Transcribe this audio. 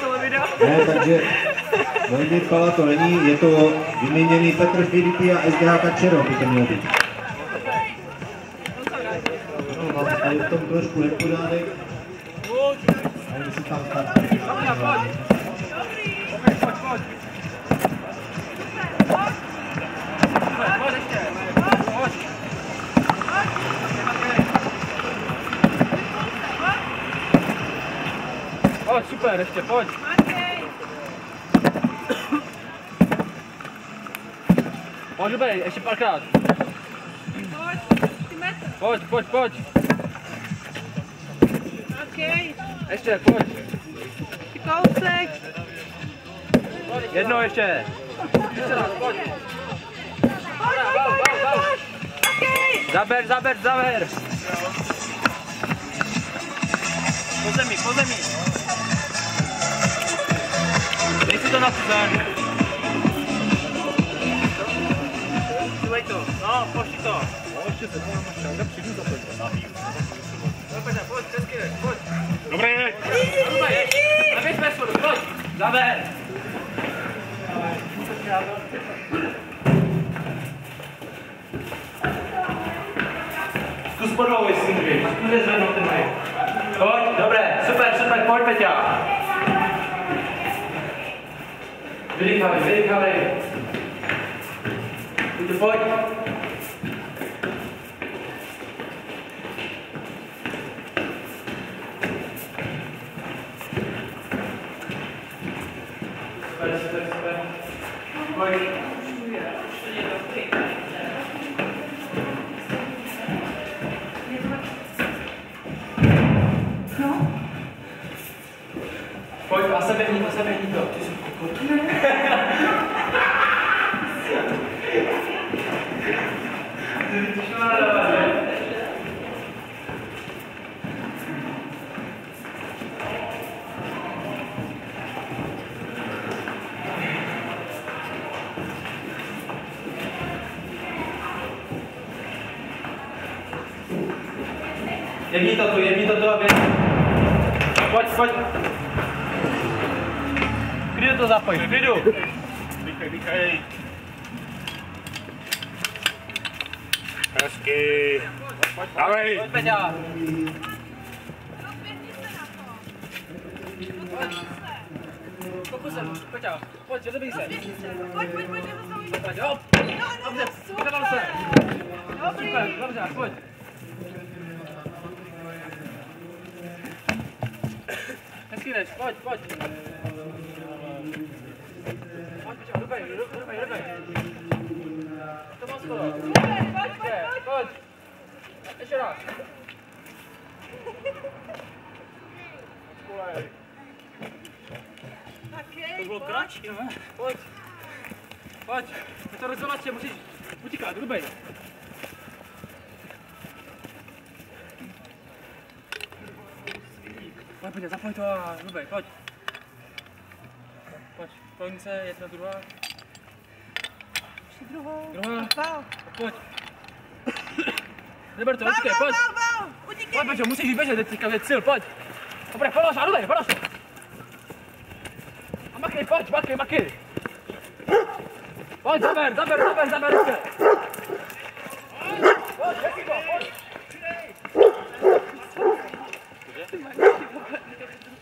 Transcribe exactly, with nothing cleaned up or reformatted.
celé video. Ne, takže Vojtěch Pala to není, je to vyměněný Petr Filipy a S D H Kačero, by to mělo být. No, mám tady v tom trošku nepořádek. A jestli tam tak. Pojď, super, ještě, pojď. Pojď, dobrý, ještě párkrát. Pojď, pojď, pojď. Okay. Ještě, pojď. Kousek. Jedno ještě. Ještě raz, pojď. Zaber, zaber, zaber. Po zemi, po zemi. Dej si to na zem. Dělej to. No, pošli to. No, ještě se tam máš čanga, přijdu za to. Pojď, pojď, hezky, pojď. Dobrý. Dobrý, zaběž bez schodu, pojď. Zaber. Zkus podlouhu, jestli můžeš. Zkus zvednout ten hej. Pojď, dobré, super, super, pojď, Peťa. Vydýchávej, vydýchávej. Pojď, pojď. Super, super, super. Pojď. Pojď, a sebehni to, sebehni to. Ty jsi kokot. Jebni to tu, jebni to tu a běž. Pojď, pojď. Klidu to zapoj, klidu. Dýchej, dýchej. Hezky. Dávej. Pojď, Peťa. Pokusem, Peťa. Pojď, rozebíj se. Pojď, pojď, pojď, Pojď, hop. Dobře, ukaval se. Super, dobře, pojď. Hezky jdeš, pojď, pojď. Pojď, Peťa, rubej, rubej, rubej. To moc skoro. pojď, pojď, Pojď. Ještě raz. To bylo kratší, ne? Pojď. Pojď. Je to rozhodače, musíš utíkat, rubej. Pojď, pojď, zapoj to a rubej, pojď. Pojď, pojď se, je to druhá. Druhou. Druhá. Pojď. Neber to, utíkej, pojď. Pojď, Peťo, musíš vyběžet, teďka je cíl, pojď. Dobré, polož a rubej, polož. A makej, pojď, makej, makej. Pojď, zaber, zaber, zaber, zaber, zaber. Pojď, hezky go, pojď.